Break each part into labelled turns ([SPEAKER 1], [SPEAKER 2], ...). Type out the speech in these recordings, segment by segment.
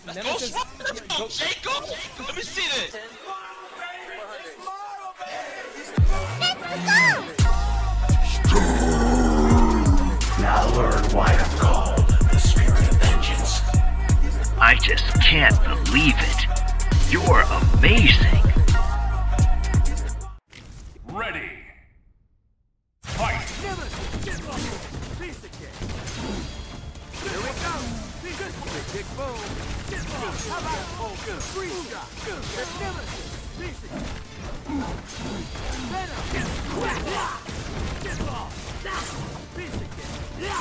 [SPEAKER 1] Nemesis.
[SPEAKER 2] Go, Jacob! Let me see this!
[SPEAKER 3] Now learn why I'm called the Spirit of Vengeance. I just can't believe it. You're amazing. Ready. Fight.
[SPEAKER 4] Here we go. Big boom. How about a good free shot? Nemesis. Venom. Get off. Piece of cake.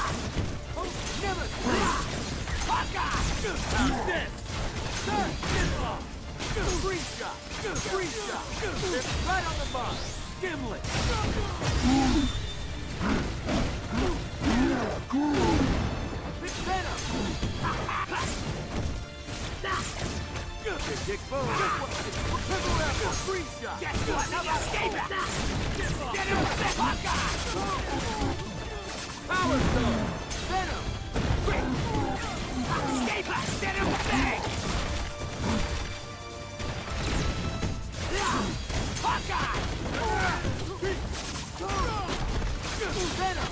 [SPEAKER 4] Nemesis. Hawkeye. This. Get off. Free shot. Free shot. Right on the mark. Gimlet. Venom. Big boom. Triple apple. Free shot. Guess what? Now escape it. Get him with the Hawkeye. Power stone. Venom. Quick. Escape us. Get him bang. Hawkeye. Venom.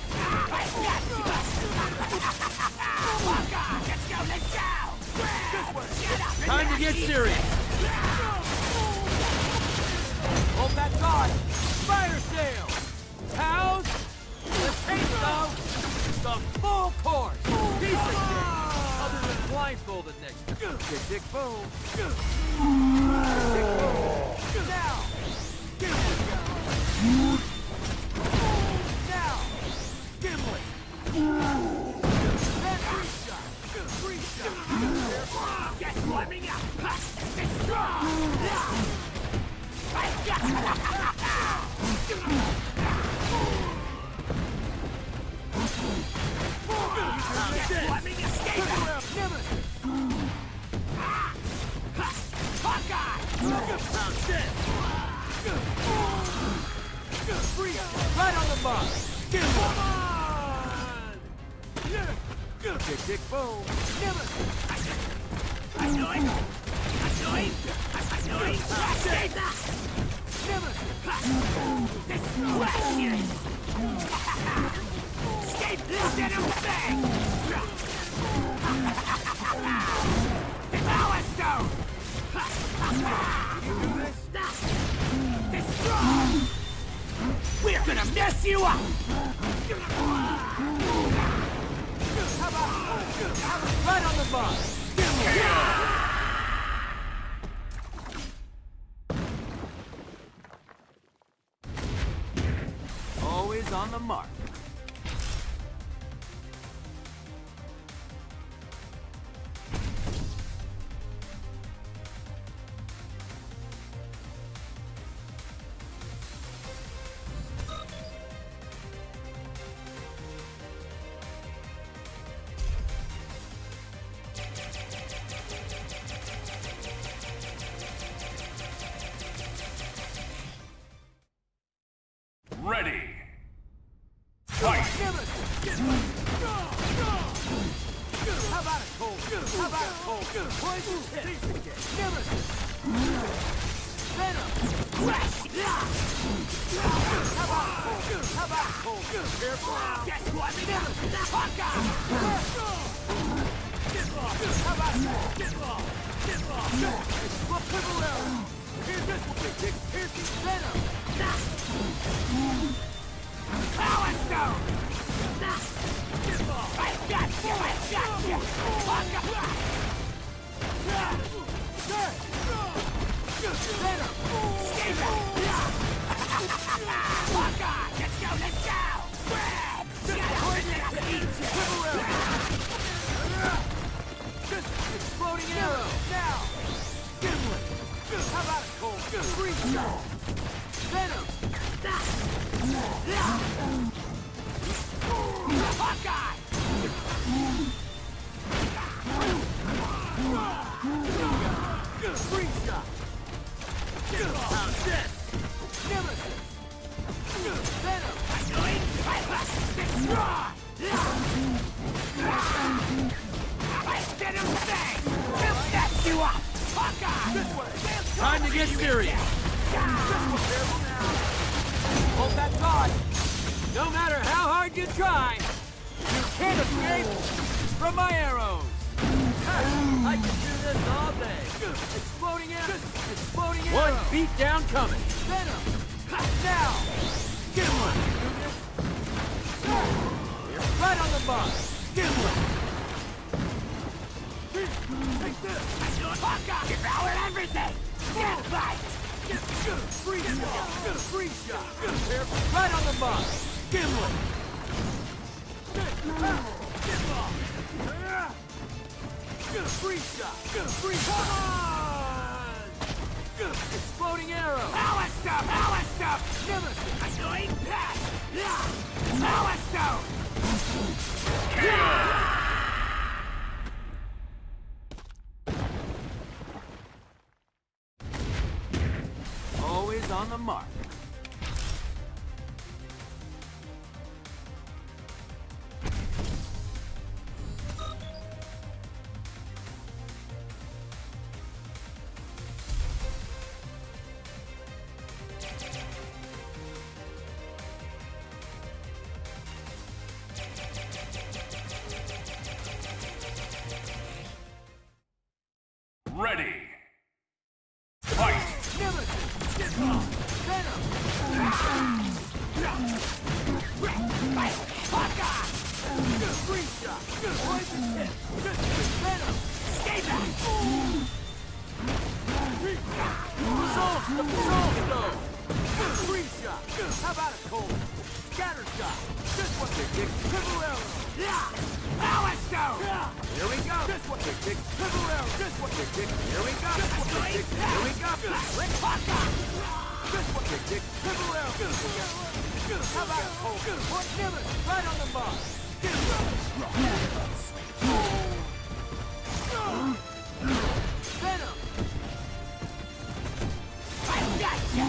[SPEAKER 4] Hawkeye. Let's go. Let's go. Time to get serious. Hold that guard. Fire sale. House. The taste of the full course. Piece of cake. Other than blindfolded next time. Tick, boom. Tick, boom. Now. Gimlet. Now. Gimlet. Free shot. Guess warming up. It's strong. Warming escape. Nemesis. Hawkeye. Free. Right on the mark. Come on. Tick, boom. Nemesis. Annoying. Escape. Nemesis. Destruction. Escape. Get him bang. Power stone. Destroy. We're gonna mess you up. How about right on the bus? Always on the mark.
[SPEAKER 3] Ready. Fight.
[SPEAKER 4] How about a cold? Poison hit. Nemesis. Venom. How about a cold? Careful. Guess what? Nemesis. Hawkeye. Get off. How about get off? Triple arrow. Here's this one. Here's the Venom. Power stone. Get off. I got you. Hawkeye. Venom. Escape it. Hawkeye. Let's go. Exploding arrow. Now. Gimlet. How about a cold? Free shot. Venom. Hawkeye. Free shot. How's this? Nemesis. Venom. Destroy. Get him back. Time to get serious. Hold that thought. No matter how hard you try, you can't escape from my arrows. I can do this all day. Exploding arrows. Exploding arrows. One beat down coming. Venom. Now. Get one. Right on the mark. Get one. Take this. Fuck off. Devour everything. Get fight. Free shot. Free shot. Right on the mark. Gimlet. Free shot. Free shot. Exploding arrow. Power stone. Power stone. Nemesis. Annoying pass. Power stone. Always on the mark.
[SPEAKER 1] Ready. Fight.
[SPEAKER 4] Nemesis. Venom. Free shot. Poison hit. Venom. Stay back. Soul stone. Free shot. How about a cold? Scatter shot. Just what they did. Triple arrow. Power stone. Here we go. Just what they did. Triple arrow. Just what they did. Here we go. Just what they did. Here we go. Let's fuck up. Just what they did. Triple arrow. How about a cold? Point Nimbus. Right on the mark. Venom. I got you.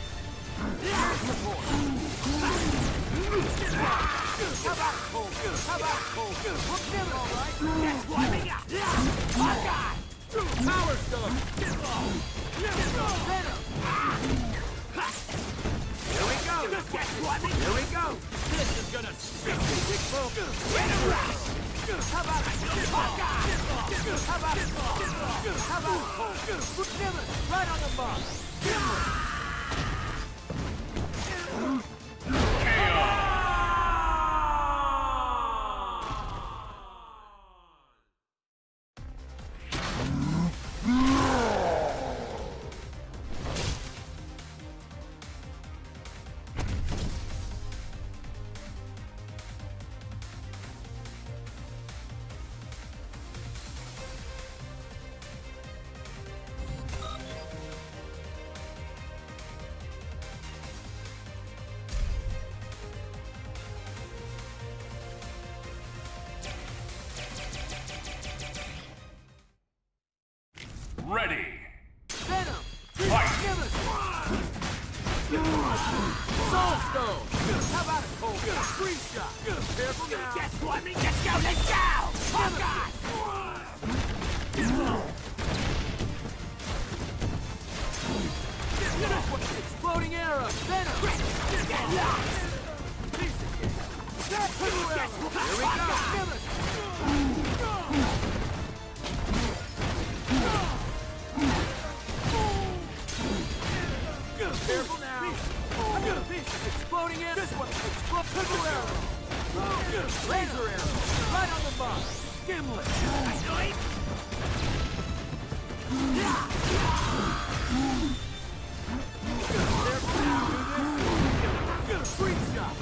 [SPEAKER 4] How about cold? How about cold? Look Nimbus, all right? That's warming up. Fuck on. Power stone. Venom. Here we go. Here we go. This is gonna stick to Big Focus. How about it? Fuck on. How about it? How about it? Nimbus, right on the mark.
[SPEAKER 1] Ready.
[SPEAKER 4] Venom.
[SPEAKER 1] Fight.
[SPEAKER 4] Nimbus. Soul stone. How about a cold? Free shot. Careful now. Guess what? Let's go. Let's go. Fuck on. Exploding arrow. Venom. Get lost. Piece of cake. Here we go. Nimbus. Careful now. Exploding in. This one. Triple arrow. Laser arrow. Right on the box. Gimlet. Annoying. Careful now. Free shot.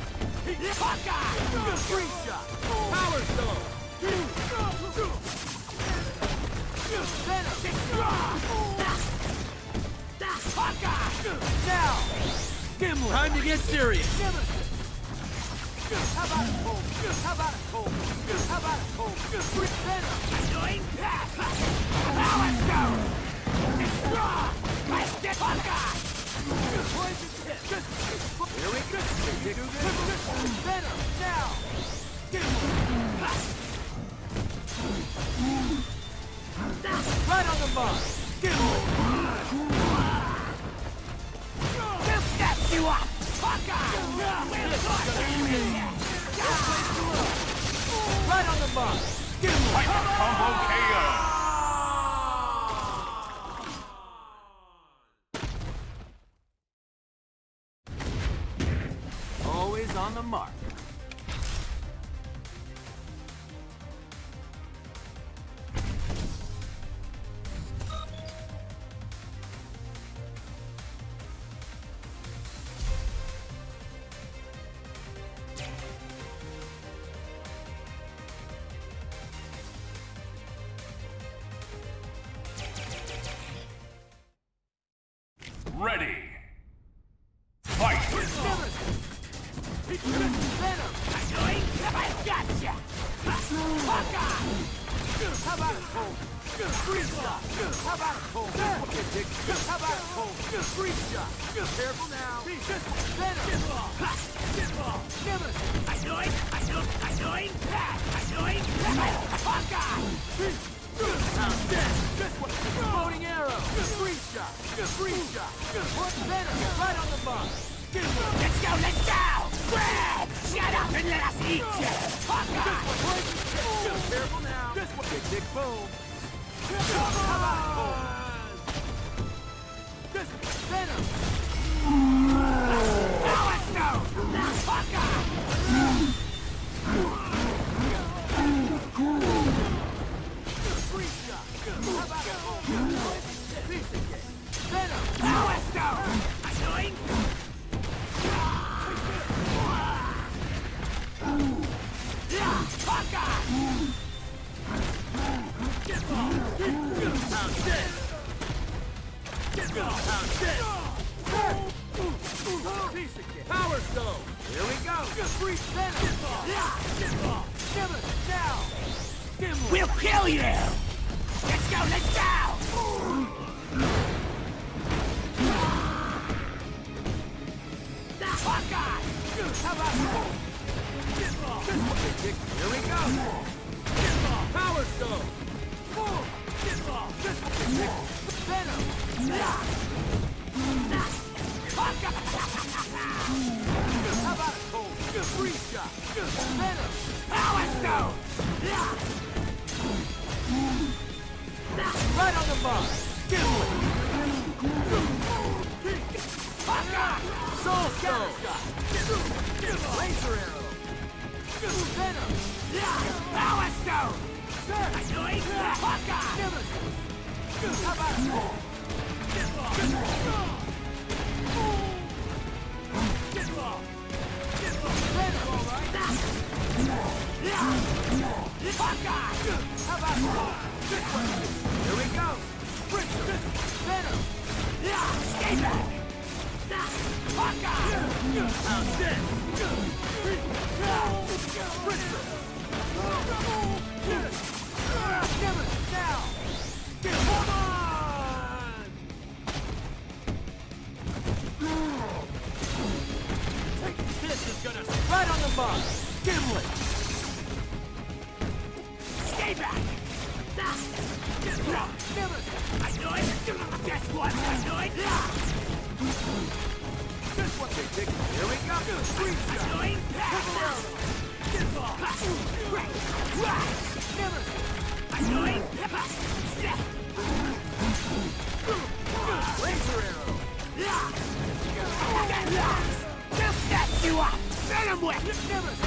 [SPEAKER 4] Free shot. Power stone. Venom. Now! Gimlet! Time to get serious! Nemesis! How about a cold? How about a cold? How about a cold? Free Venom! Annoying pass! Power stone! Destroy! Let's get Hawkeye! Poison hit! Here we go! Venom! Now! Gimlet! Right on the mark!
[SPEAKER 5] We'll step you up!
[SPEAKER 4] Right on the mark.
[SPEAKER 1] Hyper Combo KO.
[SPEAKER 4] Always on the mark.
[SPEAKER 1] Ready. Fight.
[SPEAKER 4] Venom.
[SPEAKER 5] I've got ya!
[SPEAKER 4] How about it, Cole? Freeze shot. How about it, Cole? Okay, Dick. How about it, Cole? Freeze shot. Careful now. Venom. Give us.
[SPEAKER 5] Annoying!
[SPEAKER 4] Floating arrow. Freeze shot. Freeze shot. Venom. Right on the mark.
[SPEAKER 5] Let's go! Brad! Shut up and let us eat you!
[SPEAKER 4] Careful now. Big Dick boom. How about it, Cole? Venom.
[SPEAKER 5] Power Stone!
[SPEAKER 4] Freeze shot. How about it, Cole? Piece of cake. Venom.
[SPEAKER 5] Power Stone! Annoying!
[SPEAKER 4] Power Stone! Here we go! Freeze Venom! Give us now! Gimli!
[SPEAKER 5] We'll kill you! Let's go! Hawkeye!
[SPEAKER 4] How about here we go! Power Stone! Venom! How about it, Cole? Freeze shot! Venom!
[SPEAKER 5] Power Stone!
[SPEAKER 4] Right on the mark! Gimli! Soul Stone! Laser arrow! Venom!
[SPEAKER 5] Power Stone! Annoying! Hawkeye!
[SPEAKER 4] How about it, Cole? Venom, all right?
[SPEAKER 5] Hawkeye!
[SPEAKER 4] How about it, Cole? Here we go! Venom!
[SPEAKER 5] Stay back! Hawkeye!
[SPEAKER 4] How's this? Give us now! Come on! This is gonna right on the mark! Gimli!
[SPEAKER 5] Stay back!
[SPEAKER 4] Give us!
[SPEAKER 5] Annoying! Guess what? Annoying!
[SPEAKER 4] This one, Big Dick! Here we go! Freeze shot!
[SPEAKER 5] Annoying!
[SPEAKER 4] Give us!
[SPEAKER 5] Annoying!
[SPEAKER 4] Laser arrow!
[SPEAKER 5] Get lost! They'll snap you up! Venom whip!
[SPEAKER 4] Give us!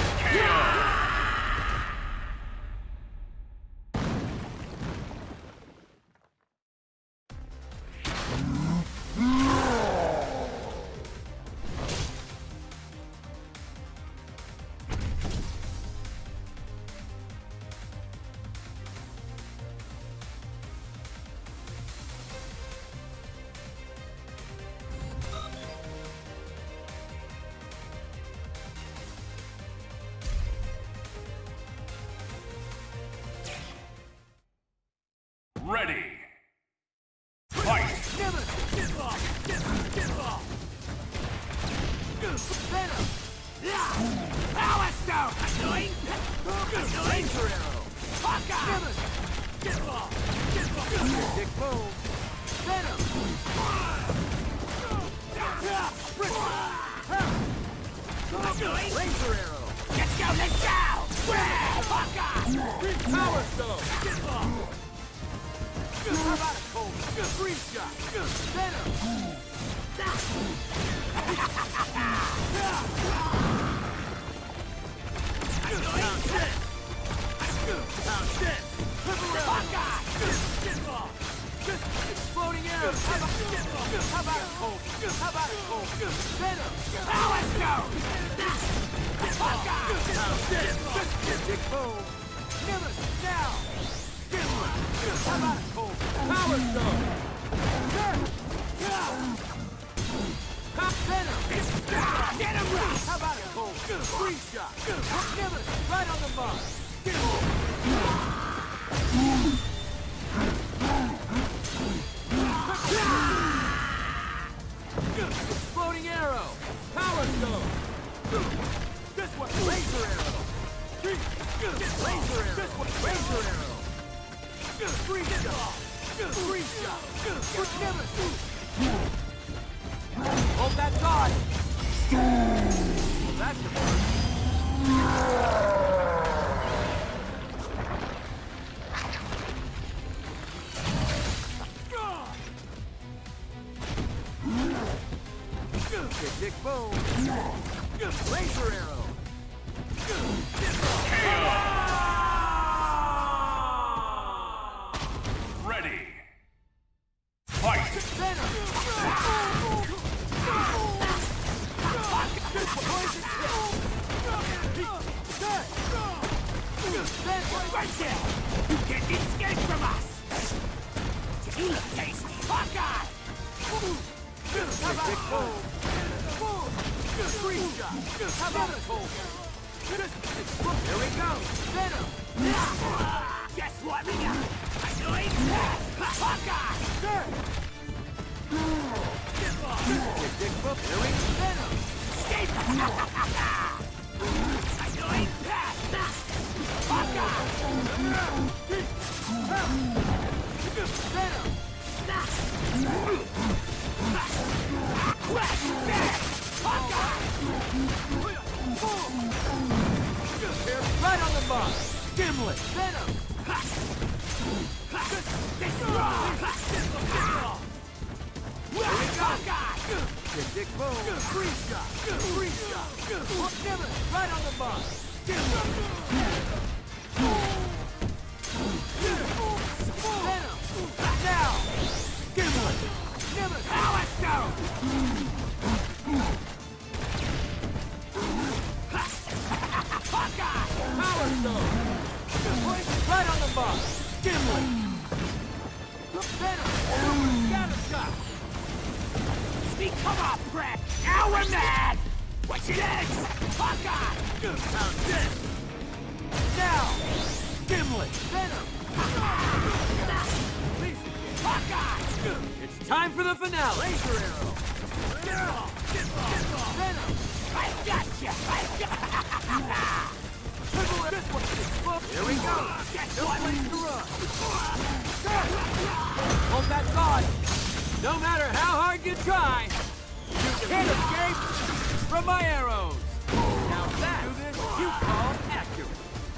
[SPEAKER 1] Ready. Fight.
[SPEAKER 4] Venom!
[SPEAKER 5] Power Stone! Annoying!
[SPEAKER 4] Laser arrow!
[SPEAKER 5] Hawkeye!
[SPEAKER 4] Dick boom! Venom! Laser arrow!
[SPEAKER 5] Let's go, let's go! Grab! Fuck off!
[SPEAKER 4] Power stone! How about a cold? Freeze shot! Venom! Pound dead! Pound dead! Triple arrow!
[SPEAKER 5] Fuck off!
[SPEAKER 4] Exploding arrow! How about a cold? How about a cold? Venom!
[SPEAKER 5] Power stone! Fuck off!
[SPEAKER 4] Pound dead! Big boom! Nimbus! Now! Gimlet! How about a cold? Power stone! Venom!
[SPEAKER 5] Get him right!
[SPEAKER 4] How about a cold? Freeze shot! Nimbus! Right on the mark! Exploding arrow! Power stone! This one! Laser arrow! Laser arrow! This one! Laser arrow! Freeze shot! Freeze shot! Nimbus! Hold that guard! Well, that's a first. Dick boom! Laser arrow!
[SPEAKER 1] Ready. Fight.
[SPEAKER 4] Venom!
[SPEAKER 5] Right there! You can't escape from us! You look tasty! Fuck off!
[SPEAKER 4] Dick boom! Freeze shot! How about a cold? Here we go! Venom!
[SPEAKER 5] Guess what? I'm doing that! Fuck off!
[SPEAKER 4] Dick boom! Here we go! Venom!
[SPEAKER 5] Escape! I'm doing that! Fuck off!
[SPEAKER 4] Venom!
[SPEAKER 5] Fuck off!
[SPEAKER 4] Right on the mark! Gimlet! Venom!
[SPEAKER 5] This is wrong! Fuck off!
[SPEAKER 4] Dick boom! Freeze shot! Freeze shot! Gimlet! Right on the mark! Gimlet! Venom! Now! Gimlet! Gimlet!
[SPEAKER 5] Power stone! Fuck off!
[SPEAKER 4] Power stone! Right on the mark! Gimlet! Venom! Scatter shot!
[SPEAKER 5] Speak, come on, Brett! Now we're mad! What's your legs? Fuck off!
[SPEAKER 4] Pound dead! Now! Gimlet! Venom!
[SPEAKER 5] Fuck off!
[SPEAKER 4] It's time for the finale! Laser arrow! Venom!
[SPEAKER 5] I gotcha!
[SPEAKER 4] Triple this one! Here we go!
[SPEAKER 5] Guess
[SPEAKER 4] No
[SPEAKER 5] what?
[SPEAKER 4] place to run! Hold that guard! No matter how hard you try, you can't escape from my arrows! Now that's you call accurate!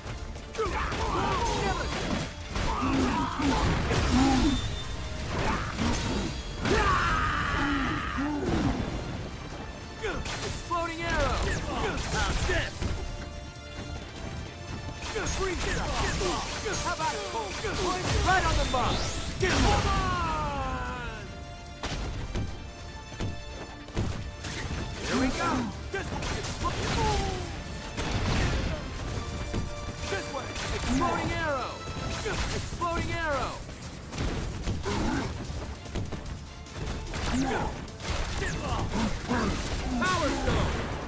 [SPEAKER 4] Exploding arrow! Pound dead! Freeze it up! How about a cold? Right on the mark! Come on! Here we go! This way! Exploding arrow! Exploding arrow! Power stone!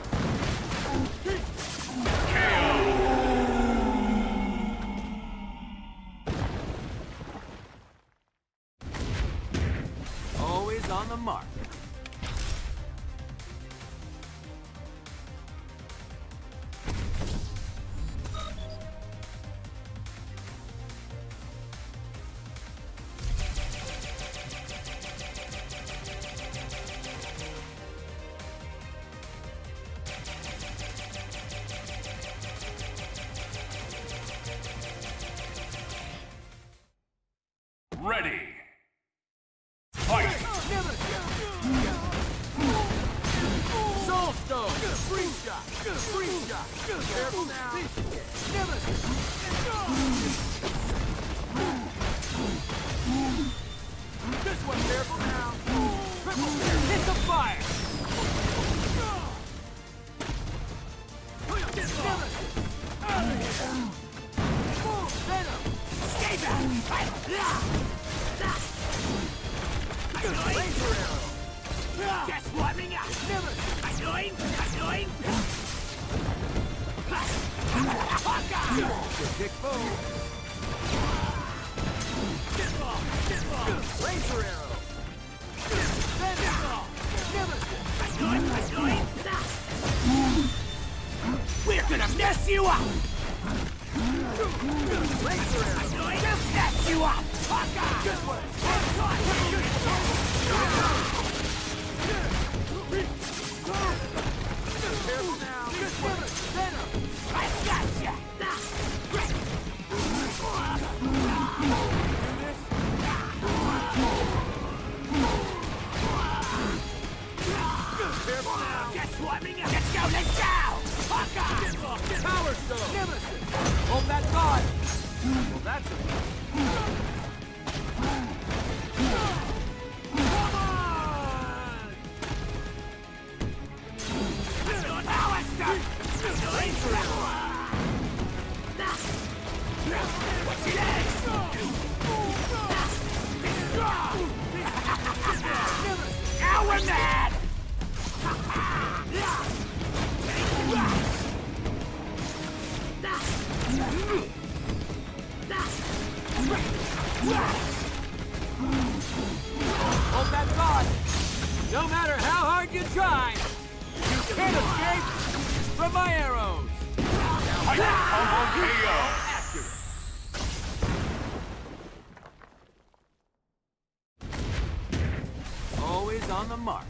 [SPEAKER 4] Always on the mark.
[SPEAKER 1] Ready. Fight!
[SPEAKER 4] Soul Stone! Free shot! Free shot! Careful now! This one, careful now! Triple there! Hit the fire! Venom!
[SPEAKER 5] Stay back!
[SPEAKER 4] Laser arrow!
[SPEAKER 5] Just warming up! Annoying! Annoying!
[SPEAKER 4] Kick boom! Laser arrow!
[SPEAKER 5] Annoying! Annoying! We're gonna mess you up!
[SPEAKER 4] Laser arrow!
[SPEAKER 5] Annoying! Just mess you up!
[SPEAKER 4] Good one! Careful now! Good one! Venom!
[SPEAKER 5] I gotcha!
[SPEAKER 4] Careful now!
[SPEAKER 5] Just warming up! Let's go! Let's go!
[SPEAKER 4] Power Stone! Hold that guard! Well, that's a... Come on!
[SPEAKER 5] Power Stone! What's your legs? Now we're mad!
[SPEAKER 4] Hold that guard! No matter how hard you try, you can't escape from my arrows!
[SPEAKER 1] Fight! Combo KO!
[SPEAKER 4] Always on the mark.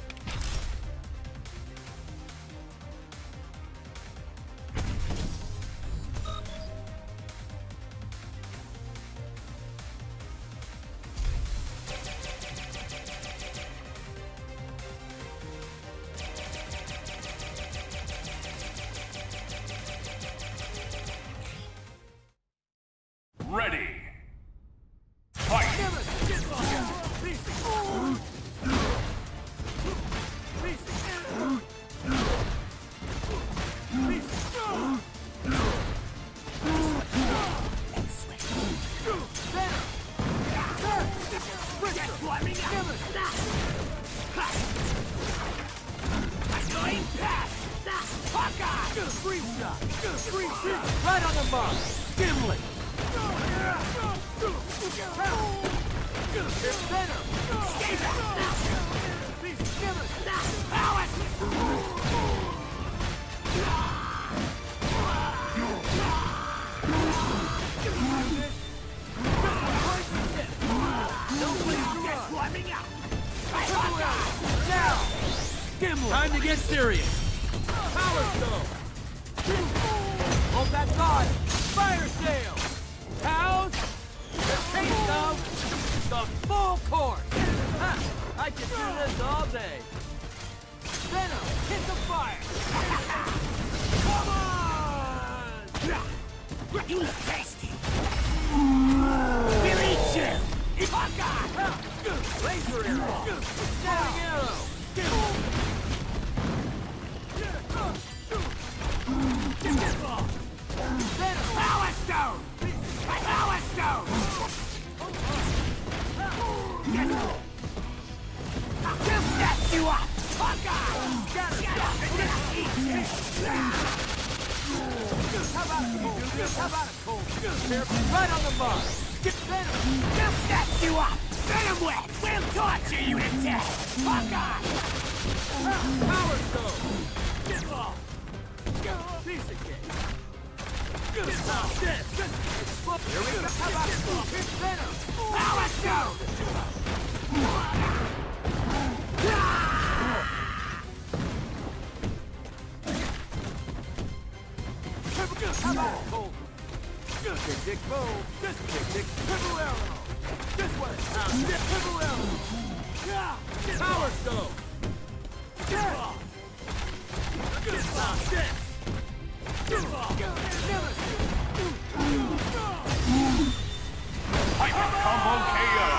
[SPEAKER 1] Ready. Fight!
[SPEAKER 5] Just warming up! Annoying pass! Hawkeye!
[SPEAKER 4] Free shot! Free shot! Right on the mark! Gimli! It's Venom!
[SPEAKER 5] Stay back! Power! Just warming up! Hawkeye!
[SPEAKER 4] Now! Gimli! Time to get serious! Power Stone! Hold that guard! Fire Sail! Cows! The taste of the full course! Ha! I could do this all day! Venom! Hit the fire! Come on!
[SPEAKER 5] You look tasty! We'll eat you! Hawkeye!
[SPEAKER 4] Laser arrow! Falling arrow!
[SPEAKER 5] Power Stone! Power Stone! We'll snap you up! Hawkeye!
[SPEAKER 4] How about a cold? How about a cold? Careful! Right on the mark! Get Venom!
[SPEAKER 5] We'll snap you up! Venom wet! We'll torture you to death! Hawkeye!
[SPEAKER 4] Power Stone! Piece of cake! Here we go! How about a cold? It's Venom!
[SPEAKER 5] Power Stone!
[SPEAKER 4] How about a cold? tick, boom. This tick, tick, triple arrow. This way. Triple arrow. Power stone.
[SPEAKER 1] Titan combo KO.